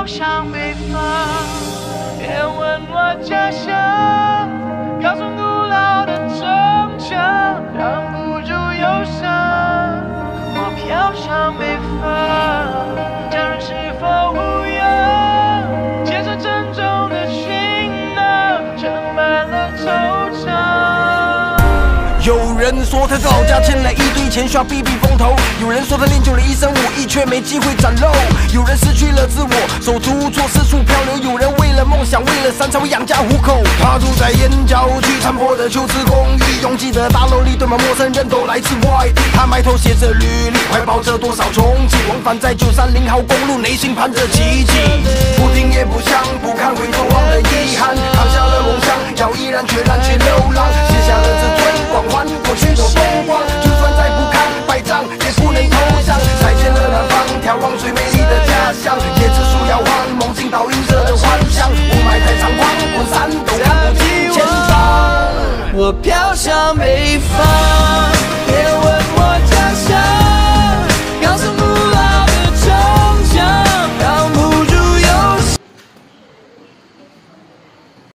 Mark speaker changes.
Speaker 1: 飘向北方，也温暖家乡。高耸古老的城墙，挡不住忧伤。我飘向北方，家人是否无恙？肩上沉重的行囊，盛满了惆怅。
Speaker 2: 有人说他的老家欠了一堆钱，需要避避风头；有人说他练就了一身武艺，却没机会展露；有人失去了自我，手足无措，四处漂流；有人为了梦想，为了山才养家糊口。他住在燕郊区残破的旧式公寓，拥挤的大楼里堆满陌生人，都来自外地。他埋头写着履历，怀抱着多少憧憬，往返在930号公路，内心盼着奇迹。不听也不想，不看回头望的遗憾，扛下了梦想，要毅然决然去流浪，写下了这最光环过去的风光。就算再不堪败仗，也不能投降。再见了南方，眺望最美丽的家乡。椰子树摇晃，梦境倒映着的幻想。雾霾太猖狂，滚山都看不清前方。
Speaker 1: 我飘向北方。